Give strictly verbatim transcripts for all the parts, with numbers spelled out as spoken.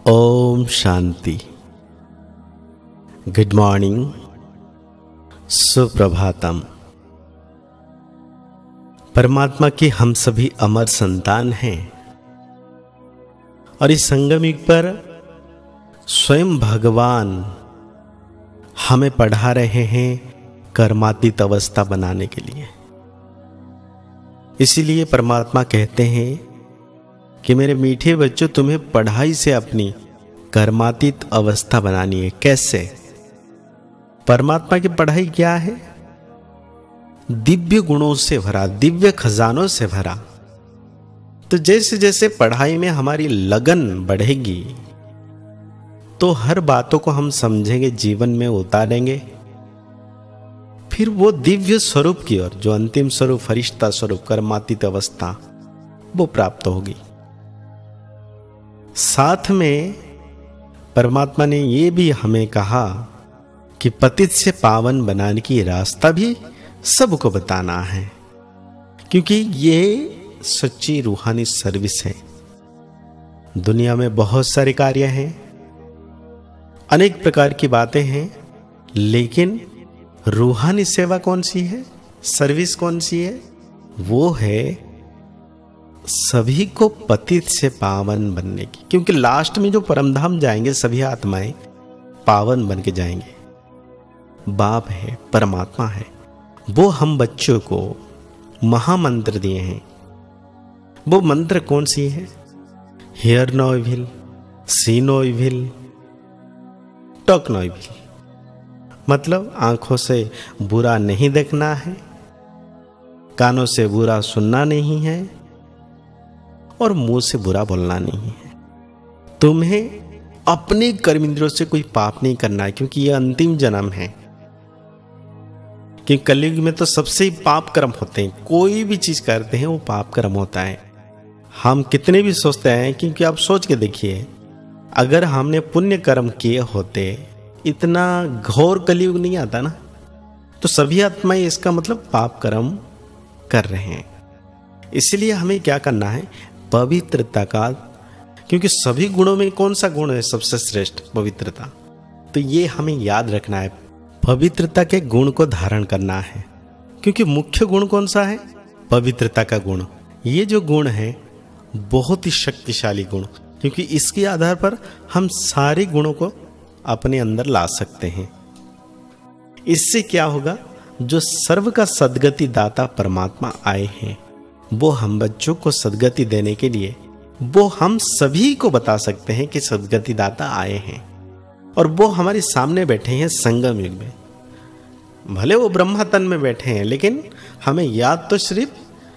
ओम शांति। Good morning, सुप्रभातम। परमात्मा की हम सभी अमर संतान हैं और इस संगम युग पर स्वयं भगवान हमें पढ़ा रहे हैं कर्मातीत अवस्था बनाने के लिए। इसीलिए परमात्मा कहते हैं कि मेरे मीठे बच्चों, तुम्हें पढ़ाई से अपनी कर्मातीत अवस्था बनानी है। कैसे? परमात्मा की पढ़ाई क्या है? दिव्य गुणों से भरा, दिव्य खजानों से भरा। तो जैसे जैसे पढ़ाई में हमारी लगन बढ़ेगी तो हर बातों को हम समझेंगे, जीवन में उतारेंगे, फिर वो दिव्य स्वरूप की ओर, जो अंतिम स्वरूप फरिश्ता स्वरूप कर्मातीत अवस्था, वो प्राप्त होगी। साथ में परमात्मा ने ये भी हमें कहा कि पतित से पावन बनाने की रास्ता भी सबको बताना है, क्योंकि ये सच्ची रूहानी सर्विस है। दुनिया में बहुत सारे कार्य हैं, अनेक प्रकार की बातें हैं, लेकिन रूहानी सेवा कौन सी है, सर्विस कौन सी है? वो है सभी को पतित से पावन बनने की। क्योंकि लास्ट में जो परमधाम जाएंगे सभी आत्माएं पावन बन के जाएंगे। बाप है, परमात्मा है, वो हम बच्चों को महामंत्र दिए हैं। वो मंत्र कौन सी है? Hear no evil, see no evil, talk no evil. मतलब आंखों से बुरा नहीं देखना है, कानों से बुरा सुनना नहीं है और मुंह से बुरा बोलना नहीं है। तुम्हें अपने कर्मेंद्रियों से कोई पाप नहीं करना है, क्योंकि यह अंतिम जन्म है। कि कलयुग में तो सबसे ही पाप कर्म होते हैं। कोई भी चीज करते हैं वो पाप कर्म होता है। हम कितने भी सोचते हैं, क्योंकि आप सोच के देखिए, अगर हमने पुण्य कर्म किए होते इतना घोर कलयुग नहीं आता ना। तो सभी आत्माएं इसका मतलब पाप कर्म कर रहे हैं। इसलिए हमें क्या करना है? पवित्रता का, क्योंकि सभी गुणों में कौन सा गुण है सबसे श्रेष्ठ? पवित्रता। तो ये हमें याद रखना है, पवित्रता के गुण को धारण करना है। क्योंकि मुख्य गुण कौन सा है? पवित्रता का गुण। ये जो गुण है बहुत ही शक्तिशाली गुण, क्योंकि इसके आधार पर हम सारे गुणों को अपने अंदर ला सकते हैं। इससे क्या होगा? जो सर्व का सद्गति दाता परमात्मा आए हैं, वो हम बच्चों को सद्गति देने के लिए, वो हम सभी को बता सकते हैं कि सद्गति दाता आए हैं और वो हमारे सामने बैठे हैं संगम युग में। भले वो ब्रह्मा तन में बैठे हैं, लेकिन हमें याद तो सिर्फ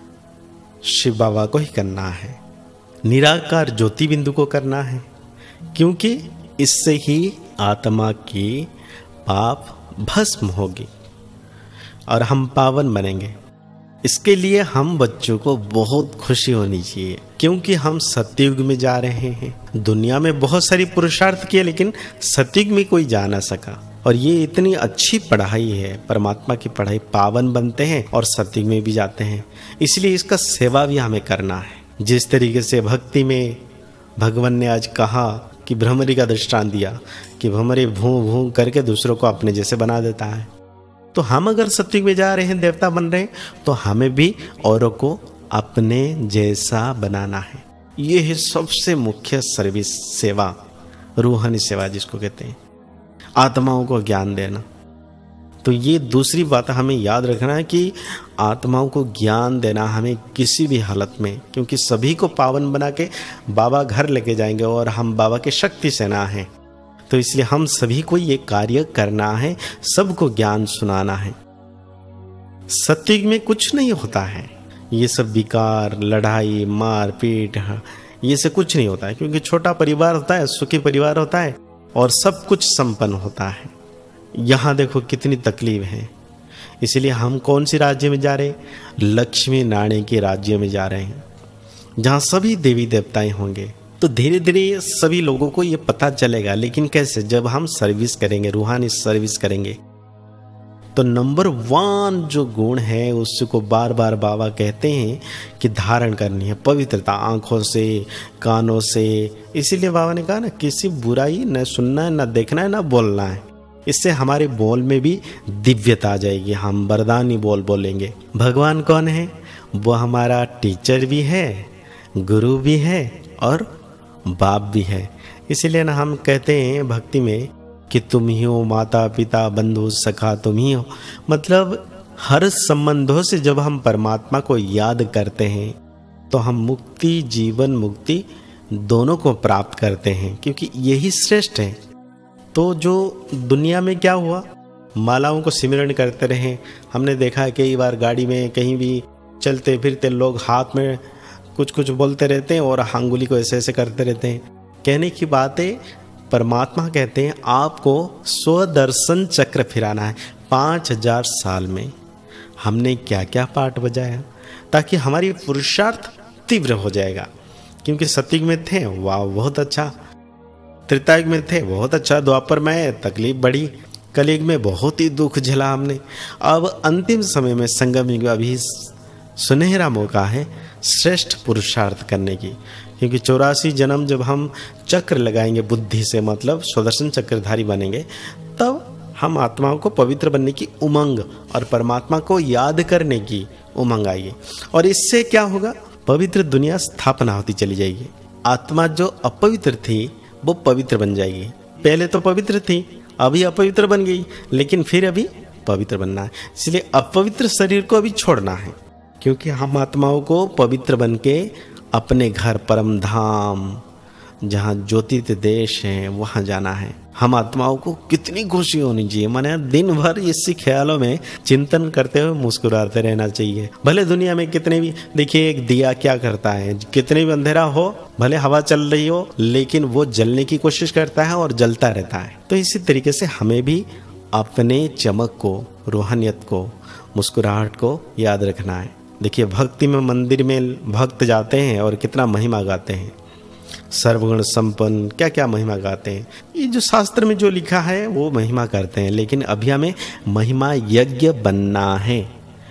शिव बाबा को ही करना है, निराकार ज्योति बिंदु को करना है। क्योंकि इससे ही आत्मा की पाप भस्म होगी और हम पावन बनेंगे। इसके लिए हम बच्चों को बहुत खुशी होनी चाहिए, क्योंकि हम सतयुग में जा रहे हैं। दुनिया में बहुत सारी पुरुषार्थ किए, लेकिन सतयुग में कोई जा ना सका। और ये इतनी अच्छी पढ़ाई है, परमात्मा की पढ़ाई। पावन बनते हैं और सतयुग में भी जाते हैं। इसलिए इसका सेवा भी हमें करना है। जिस तरीके से भक्ति में भगवान ने आज कहा कि भ्रमरी का दृष्टांत दिया कि भ्रमरी भूं भूं करके दूसरों को अपने जैसे बना देता है। तो हम अगर सतयुग में जा रहे हैं, देवता बन रहे हैं, तो हमें भी औरों को अपने जैसा बनाना है। ये है सबसे मुख्य सर्विस, सेवा, रूहानी सेवा जिसको कहते हैं, आत्माओं को ज्ञान देना। तो ये दूसरी बात हमें याद रखना है कि आत्माओं को ज्ञान देना हमें किसी भी हालत में, क्योंकि सभी को पावन बना के बाबा घर लेके जाएंगे और हम बाबा के शक्ति सेना हैं। तो इसलिए हम सभी को ये कार्य करना है, सबको ज्ञान सुनाना है। सतयुग में कुछ नहीं होता है, ये सब विकार, लड़ाई, मार पीट, ये से कुछ नहीं होता है। क्योंकि छोटा परिवार होता है, सुखी परिवार होता है और सब कुछ संपन्न होता है। यहाँ देखो कितनी तकलीफ है। इसलिए हम कौन सी राज्य में जा रहे हैं? लक्ष्मी नारायण के राज्य में जा रहे हैं, जहाँ सभी देवी देवताएं होंगे। तो धीरे धीरे सभी लोगों को ये पता चलेगा। लेकिन कैसे? जब हम सर्विस करेंगे, रूहानी सर्विस करेंगे, तो नंबर वन जो गुण है उसको बार बार बाबा कहते हैं कि धारण करनी है, पवित्रता, आँखों से, कानों से। इसीलिए बाबा ने कहा ना, किसी बुराई न सुनना है, न देखना है, न बोलना है। इससे हमारे बोल में भी दिव्यता आ जाएगी, हम वरदानी बोल बोलेंगे। भगवान कौन है? वो हमारा टीचर भी है, गुरु भी है और बाप भी है। इसीलिए ना हम कहते हैं भक्ति में कि तुम ही हो माता पिता बंधु सखा, तुम ही हो। मतलब हर संबंधों से जब हम परमात्मा को याद करते हैं तो हम मुक्ति, जीवन मुक्ति दोनों को प्राप्त करते हैं, क्योंकि यही श्रेष्ठ है। तो जो दुनिया में क्या हुआ, मालाओं को सिमरण करते रहे। हमने देखा है कई बार गाड़ी में कहीं भी चलते फिरते लोग हाथ में कुछ कुछ बोलते रहते हैं और अंगुली को ऐसे ऐसे करते रहते हैं। कहने की बात है, परमात्मा कहते हैं आपको स्वदर्शन चक्र फिराना है। पाँच हजार साल में हमने क्या क्या पाठ बजाया, ताकि हमारी पुरुषार्थ तीव्र हो जाएगा। क्योंकि सतयुग में थे, वाह बहुत अच्छा, त्रेतायुग में थे, बहुत अच्छा, द्वापर में तकलीफ बढ़ी, कलयुग में बहुत ही दुख झेला हमने। अब अंतिम समय में संगम युग अभी सुनहरा मौका है श्रेष्ठ पुरुषार्थ करने की। क्योंकि चौरासी जन्म जब हम चक्र लगाएंगे बुद्धि से, मतलब स्वदर्शन चक्रधारी बनेंगे, तब हम आत्माओं को पवित्र बनने की उमंग और परमात्मा को याद करने की उमंग आएगी। और इससे क्या होगा, पवित्र दुनिया स्थापना होती चली जाएगी। आत्मा जो अपवित्र थी वो पवित्र बन जाएगी। पहले तो पवित्र थी, अभी अपवित्र बन गई, लेकिन फिर अभी पवित्र बनना है। इसलिए अपवित्र शरीर को अभी छोड़ना है, क्योंकि हम आत्माओं को पवित्र बन के अपने घर परम धाम, जहाँ ज्योतिर्मय देश है, वहाँ जाना है। हम आत्माओं को कितनी खुशी होनी चाहिए, माने दिन भर इसी ख्यालों में चिंतन करते हुए मुस्कुराते रहना चाहिए। भले दुनिया में कितने भी, देखिए एक दिया क्या करता है, कितने भी अंधेरा हो, भले हवा चल रही हो, लेकिन वो जलने की कोशिश करता है और जलता रहता है। तो इसी तरीके से हमें भी अपने चमक को, रूहानियत को, मुस्कुराहट को याद रखना है। देखिए भक्ति में मंदिर में भक्त जाते हैं और कितना महिमा गाते हैं, सर्वगुण संपन्न, क्या क्या महिमा गाते हैं। ये जो शास्त्र में जो लिखा है वो महिमा करते हैं, लेकिन अभी हमें महिमा यज्ञ बनना है।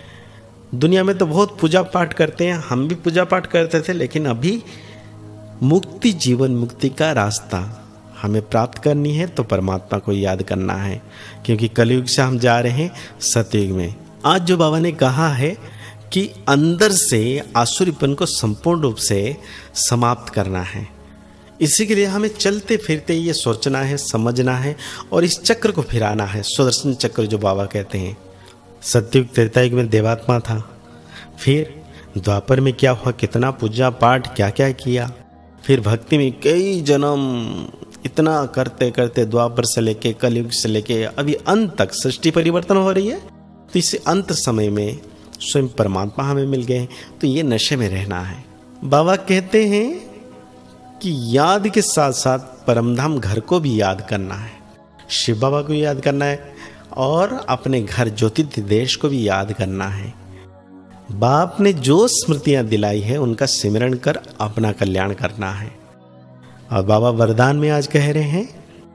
दुनिया में तो बहुत पूजा पाठ करते हैं, हम भी पूजा पाठ करते थे, लेकिन अभी मुक्ति, जीवन मुक्ति का रास्ता हमें प्राप्त करनी है तो परमात्मा को याद करना है। क्योंकि कलयुग से हम जा रहे हैं सतयुग में। आज जो बाबा ने कहा है कि अंदर से आसुरीपन को संपूर्ण रूप से समाप्त करना है, इसी के लिए हमें चलते फिरते ये सोचना है, समझना है और इस चक्र को फिराना है, सुदर्शन चक्र जो बाबा कहते हैं। सतयुग त्रेतायुग में देवात्मा था, फिर द्वापर में क्या हुआ, कितना पूजा पाठ क्या क्या किया, फिर भक्ति में कई जन्म इतना करते करते द्वापर से लेके कलयुग से लेके अभी अंत तक सृष्टि परिवर्तन हो रही है। तो इस अंत समय में स्वयं परमात्मा हमें मिल गए, तो ये नशे में रहना है। बाबा कहते हैं कि याद के साथ साथ परमधाम घर को भी याद करना है, शिव बाबा को याद करना है और अपने घर ज्योतिर्मय देश को भी याद करना है। बाप ने जो स्मृतियां दिलाई है उनका सिमरण कर अपना कल्याण करना है। और बाबा वरदान में आज कह रहे हैं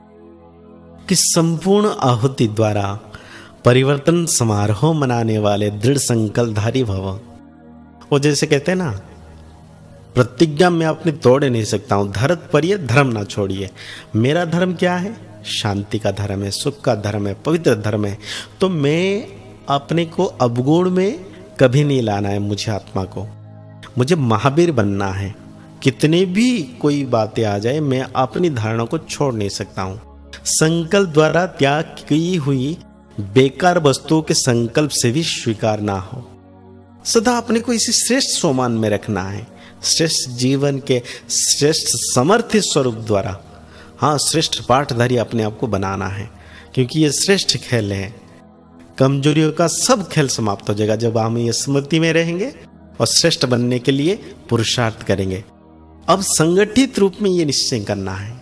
कि संपूर्ण आहुति द्वारा परिवर्तन समारोह मनाने वाले दृढ़ संकल्पधारी भव। वो जैसे कहते हैं ना, प्रतिज्ञा मैं अपनी तोड़ नहीं सकता हूँ, धरत पर ये धर्म ना छोड़िए। मेरा धर्म क्या है? शांति का धर्म है, सुख का धर्म है, पवित्र धर्म है। तो मैं अपने को अवगुण में कभी नहीं लाना है। मुझे आत्मा को, मुझे महावीर बनना है। कितने भी कोई बातें आ जाए, मैं अपनी धारणा को छोड़ नहीं सकता हूँ। संकल्प द्वारा त्याग की हुई बेकार वस्तुओं के संकल्प से भी स्वीकार ना हो। सदा अपने को इसी श्रेष्ठ सोमान में रखना है, श्रेष्ठ जीवन के श्रेष्ठ समर्थ स्वरूप द्वारा। हाँ, श्रेष्ठ पाठधारी अपने आप को बनाना है, क्योंकि ये श्रेष्ठ खेल है। कमजोरियों का सब खेल समाप्त हो जाएगा जब हम ये स्मृति में रहेंगे और श्रेष्ठ बनने के लिए पुरुषार्थ करेंगे। अब संगठित रूप में ये निश्चय करना है।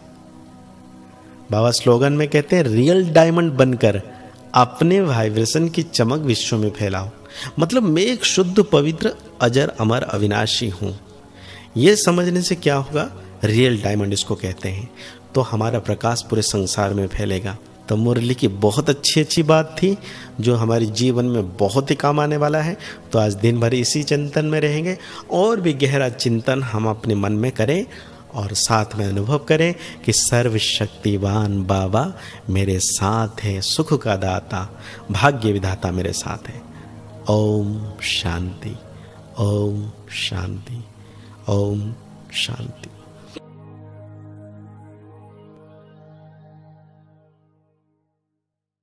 बाबा स्लोगन में कहते हैं, रियल डायमंड बनकर अपने वाइब्रेशन की चमक विश्व में फैलाओ। मतलब मैं एक शुद्ध पवित्र अजर अमर अविनाशी हूँ। ये समझने से क्या होगा, रियल डायमंड इसको कहते हैं, तो हमारा प्रकाश पूरे संसार में फैलेगा। तो मुरली की बहुत अच्छी अच्छी बात थी जो हमारे जीवन में बहुत ही काम आने वाला है। तो आज दिन भर इसी चिंतन में रहेंगे और भी गहरा चिंतन हम अपने मन में करें और साथ में अनुभव करें कि सर्वशक्तिवान बाबा मेरे साथ है, सुख का दाता, भाग्य विधाता मेरे साथ है। ओम शांति, ओम शांति, ओम शांति।